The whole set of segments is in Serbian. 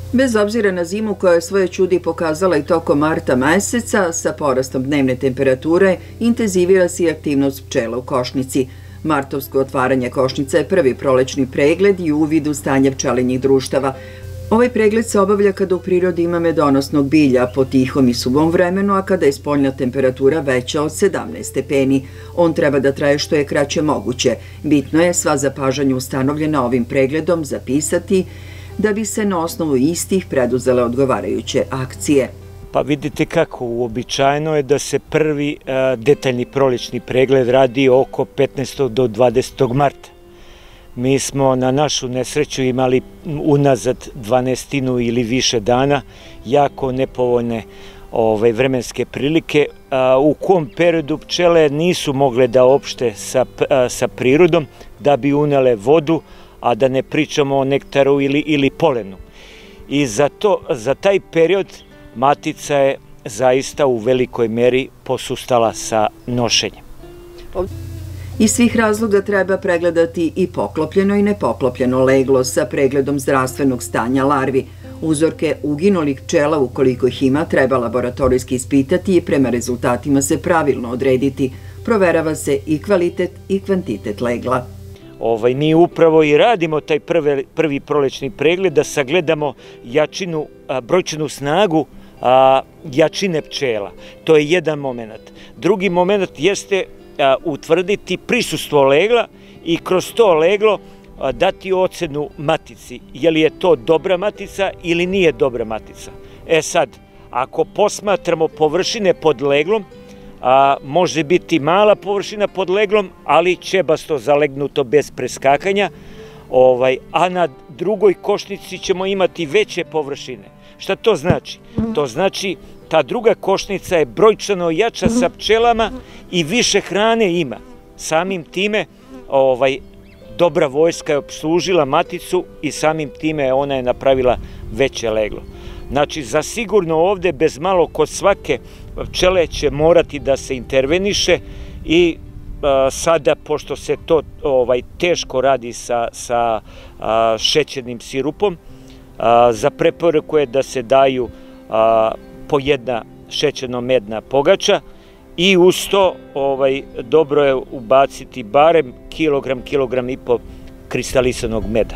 Bez obzira na zimu koja je svoje čudi pokazala i tokom marta meseca, sa porastom dnevne temperature intenzivira se i aktivnost pčela u košnici. Martovsko otvaranje košnica je prvi prolećni pregled i uvid u stanje pčelinjih društava. Ovaj pregled se obavlja kada u prirodi ima medonosnog bilja po tihom i suvom vremenu, a kada je spoljna temperatura veća od 17 stepeni. On treba da traje što je kraće moguće. Bitno je sva zapažanja ustanovljena ovim pregledom zapisati da bi se na osnovu istih preduzele odgovarajuće akcije. Pa vidite kako, uobičajeno je da se prvi detaljni prolećni pregled radi oko 15. do 20. marta. Mi smo na našu nesreću imali unazad 12 ili više dana jako nepovoljne vremenske prilike u kom periodu pčele nisu mogle da opšte sa prirodom da bi unele vodu, a da ne pričamo o nektaru ili polenu. I za taj period matica je zaista u velikoj meri posustala sa nošenjem. Iz svih razloga treba pregledati i poklopljeno i nepoklopljeno leglo sa pregledom zdravstvenog stanja larvi. Uzorke uginulih pčela, ukoliko ih ima, treba laboratorijski ispitati i prema rezultatima se pravilno odrediti. Proverava se i kvalitet i kvantitet legla. Mi upravo i radimo taj prvi prolećni pregled da sagledamo jačinu, brojčanu snagu jačine pčela. To je jedan moment. Drugi moment jeste utvrditi prisustvo legla i kroz to leglo dati ocenu matici. Je li je to dobra matica ili nije dobra matica? Sad, ako posmatramo površine pod leglom, može biti mala površina pod leglom, ali ćebasto zalegnuto bez preskakanja, a na drugoj košnici ćemo imati veće površine. Šta to znači? To znači ta druga košnica je brojčano jača sa pčelama i više hrane ima. Samim time dobra vojska je opslužila maticu i samim time ona je napravila veće leglo. Znači, zasigurno ovde bez malo kod svake pčele će morati da se interveniše i sada, pošto se to teško radi sa šećernim sirupom, za preporuku je da se daju po jedna šećerno-medna pogača i uz to dobro je ubaciti barem kilogram i po kristalisanog meda.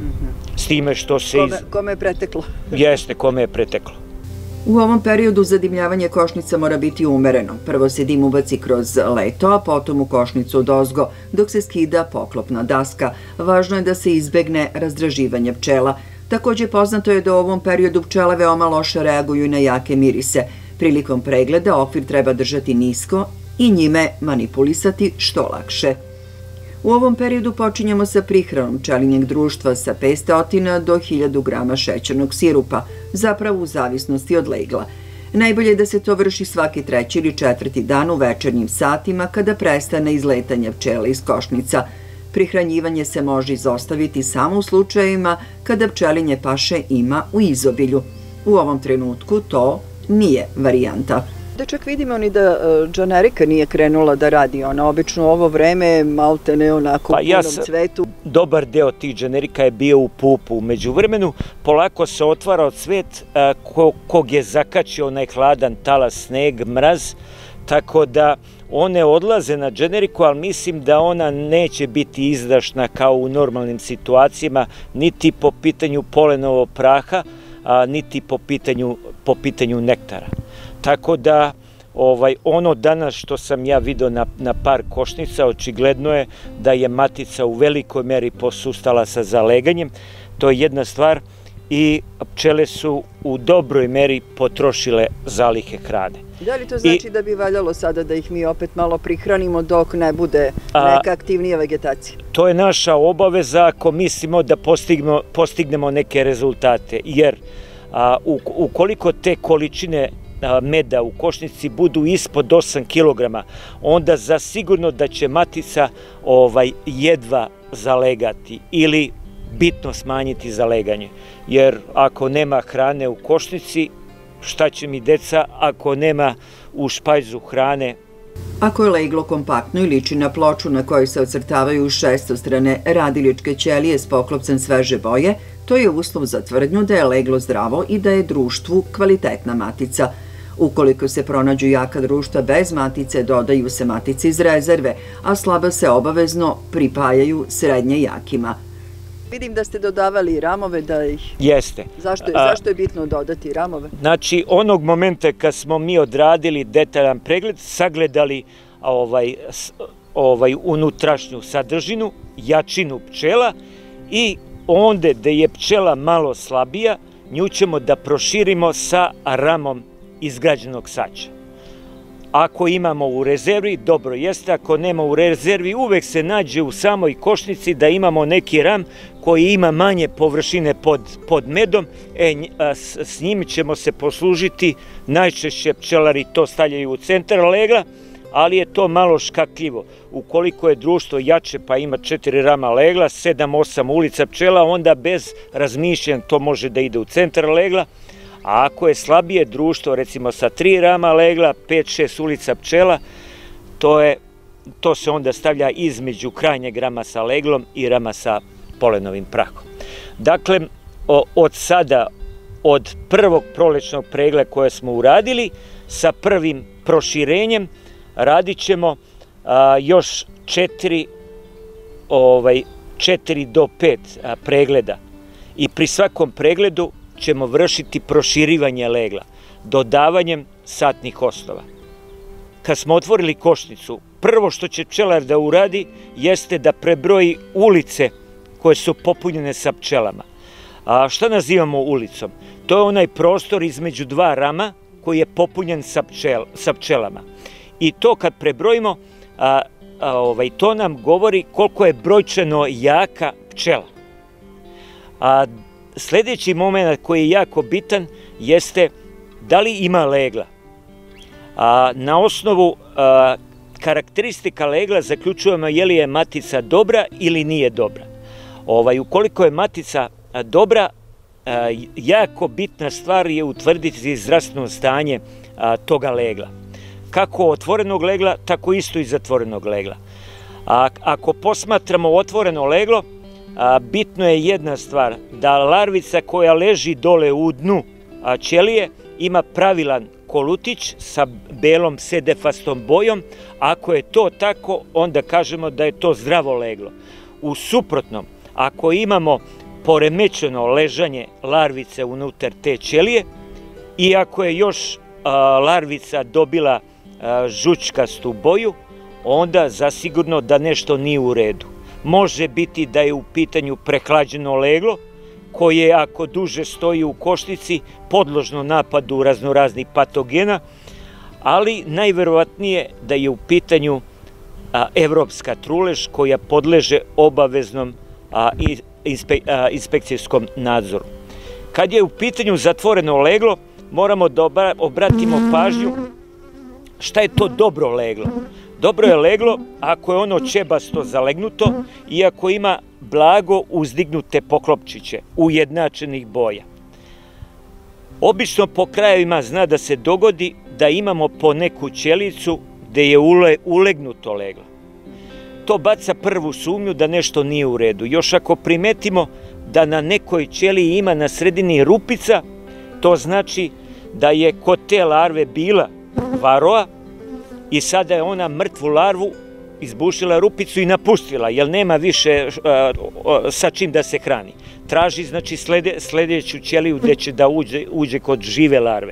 S time što se... Kome je preteklo? Jeste, kome je preteklo. U ovom periodu zadimljavanje košnica mora biti umereno. Prvo se dim ubaci kroz leto, a potom u košnicu odozgo, dok se skida poklopna daska. Važno je da se izbegne razdraživanje pčela. Takođe poznato je da u ovom periodu pčele veoma loše reaguju i na jake mirise. Prilikom pregleda okvir treba držati nisko i njime manipulisati što lakše. U ovom periodu počinjemo sa prihranom pčelinjeg društva sa 500 do 1000 grama šećernog sirupa, zapravo u zavisnosti od legla. Najbolje je da se to vrši svaki 3. ili 4. dan u večernjim satima kada prestane izletanje pčela iz košnica. Prihranjivanje se može izostaviti samo u slučajevima kada pčelinje paše ima u izobilju. U ovom trenutku to nije varijanta. Da čak vidimo ni da džanerika nije krenula da radi, ona obično u ovo vreme malte ne onako u punom cvetu. Dobar deo tih džanerika je bio u pupu, među vremenu polako se otvarao cvet kog je zakačio onaj hladan talas, sneg, mraz, tako da one odlaze na džaneriku, ali mislim da ona neće biti izdašna kao u normalnim situacijama, niti po pitanju polenovog praha, niti po pitanju nektara. Tako da ono danas što sam ja vidio na par košnica, očigledno je da je matica u velikoj meri posustala sa zaleganjem. To je jedna stvar i pčele su u dobroj meri potrošile zalihe hrane. Da li to znači da bi valjalo sada da ih mi opet malo prihranimo dok ne bude neka aktivnija vegetacija? To je naša obaveza ako mislimo da postignemo neke rezultate, jer ukoliko te količine meda u košnici budu ispod 8 kg, onda zasigurno da će matica jedva zalegati ili bitno smanjiti zaleganje. Jer ako nema hrane u košnici, šta će mi deca ako nema u špajzu hrane? Ako je leglo kompaktno i liči na ploču na kojoj se ocrtavaju šestostrane radiličke ćelije s poklopcem sveže boje, To je uslov za tvrdnju da je leglo zdravo i da je društvu kvalitetna matica. Ukoliko se pronađu jaka društva bez matice, dodaju se matice iz rezerve, a slaba se obavezno pripajaju srednje jakima. Vidim da ste dodavali ramove da ih... Jeste. Zašto je bitno dodati ramove? Znači, onog momenta kad smo mi odradili detaljan pregled, sagledali unutrašnju sadržinu, jačinu pčela i onda da je pčela malo slabija, nju ćemo da proširimo sa ramom izgrađenog sača. Ako imamo u rezervi, dobro jeste, ako nema u rezervi, uvek se nađe u samoj košnici da imamo neki ram koji ima manje površine pod medom, s njim ćemo se poslužiti, najčešće pčelari to stavljaju u centar legla, ali je to malo škakljivo. Ukoliko je društvo jače pa ima 4 rama legla, 7-8 ulica pčela, onda bez razmišljanja to može da ide u centar legla, a ako je slabije društvo, recimo sa 3 rama legla, 5-6 ulica pčela, to se onda stavlja između krajnjeg rama sa leglom i rama sa polenovim prahom. Dakle, od sada, od prvog prolećnog pregleda koje smo uradili, sa prvim proširenjem, radit ćemo još 4 do 5 pregleda i pri svakom pregledu ćemo vršiti proširivanje legla, dodavanjem satnih osnova. Kad smo otvorili košnicu, prvo što će pčelar da uradi jeste da prebroji ulice koje su popunjene sa pčelama. A šta nazivamo ulicom? To je onaj prostor između 2 rama koji je popunjen sa pčelama. I to kad prebrojimo, to nam govori koliko je brojčano jaka pčela. Sljedeći moment koji je jako bitan jeste da li ima legla. Na osnovu karakteristika legla zaključujemo je li je matica dobra ili nije dobra. Ukoliko je matica dobra, jako bitna stvar je utvrditi zdravstveno stanje toga legla. Kako otvorenog legla, tako isto i zatvorenog legla. Ako posmatramo otvoreno leglo, bitno je jedna stvar, da larvica koja leži dole u dnu ćelije ima pravilan kolutić sa belom sedefastom bojom. Ako je to tako, onda kažemo da je to zdravo leglo. U suprotnom, ako imamo poremećeno ležanje larvice unutar te ćelije i ako je još larvica dobila žučkastu boju, onda zasigurno da nešto nije u redu. Može biti da je u pitanju prehlađeno leglo, koje ako duže stoji u košnici, podložno napadu raznoraznih patogena, ali najverovatnije da je u pitanju evropska trulež koja podleže obaveznom inspekcijskom nadzoru. Kad je u pitanju zatvoreno leglo, moramo da obratimo pažnju šta je to dobro leglo. Dobro je leglo ako je ono ćebasto zalegnuto i ako ima blago uzdignute poklopčiće ujednačenih boja. Obično po krajevima zna da se dogodi da imamo po neku ćelicu gde je ulegnuto leglo. To baca prvu sumnju da nešto nije u redu. Još ako primetimo da na nekoj ćeliji ima na sredini rupica, to znači da je kod te larve bila varoa i sada je ona mrtvu larvu izbušila rupicu i napustila, jer nema više sa čim da se hrani. Traži, znači, sledeću ćeliju gde će da uđe kod žive larve.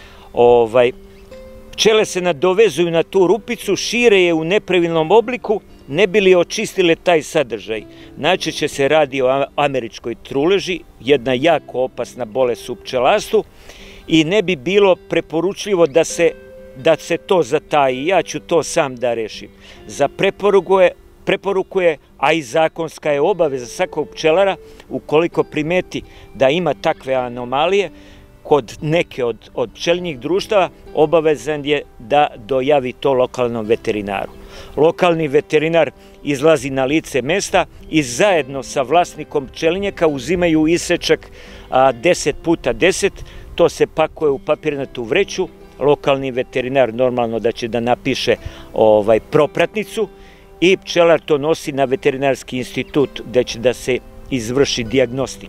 Pčele se nadovezuju na tu rupicu, šire je u nepravilnom obliku, ne bi li očistile taj sadržaj. Najčešće se radi o američkoj truleži, jedna jako opasna bolest u pčelarstvu, i ne bi bilo preporučljivo da se to zataji. Ja ću to sam da rešim. Za preporuku je, a i zakonska je obaveza svakog pčelara, ukoliko primeti da ima takve anomalije kod neke od pčelinjih društava, obavezan je da dojavi to lokalnom veterinaru. Lokalni veterinar izlazi na lice mesta i zajedno sa vlasnikom pčelinjaka uzimaju isečak 10x10, to se pakuje u papirnatu vreću. Lokalni veterinar normalno da će da napiše propratnicu i pčelar to nosi na veterinarski institut gde će da se izvrši dijagnostika.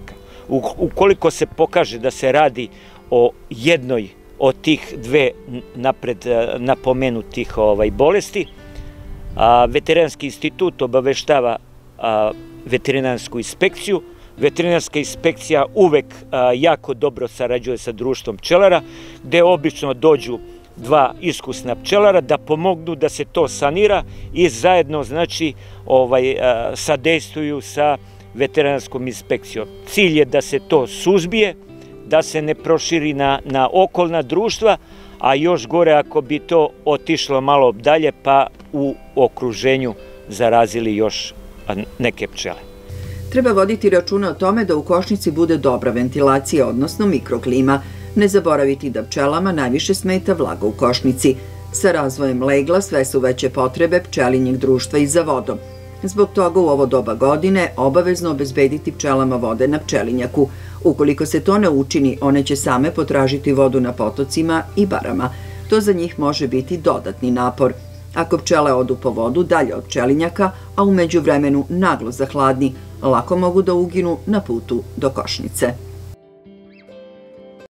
Ukoliko se pokaže da se radi o jednoj od tih dve napred napomenutih bolesti, Veterinarski institut obaveštava veterinarsku inspekciju. Veterinarska inspekcija uvek jako dobro sarađuje sa društvom pčelara, gde obično dođu dva iskusna pčelara da pomognu da se to sanira i zajedno, znači, sadejstvuju sa veterinarskom inspekcijom. Cilj je da se to suzbije, da se ne proširi na okolna društva, a još gore ako bi to otišlo malo dalje pa u okruženju zarazili još neke pčele. Treba voditi računa o tome da u košnici bude dobra ventilacija, odnosno mikroklima. Ne zaboraviti da pčelama najviše smeta vlaga u košnici. Sa razvojem legla sve su veće potrebe pčelinjeg društva i za vodom. Zbog toga u ovo doba godine obavezno obezbediti pčelama vode na pčelinjaku. Ukoliko se to ne učini, one će same potražiti vodu na potocima i barama. To za njih može biti dodatni napor. Ako pčele odu po vodu dalje od pčelinjaka, a u međuvremenu naglo zahladni, lako mogu da uginu na putu do košnice.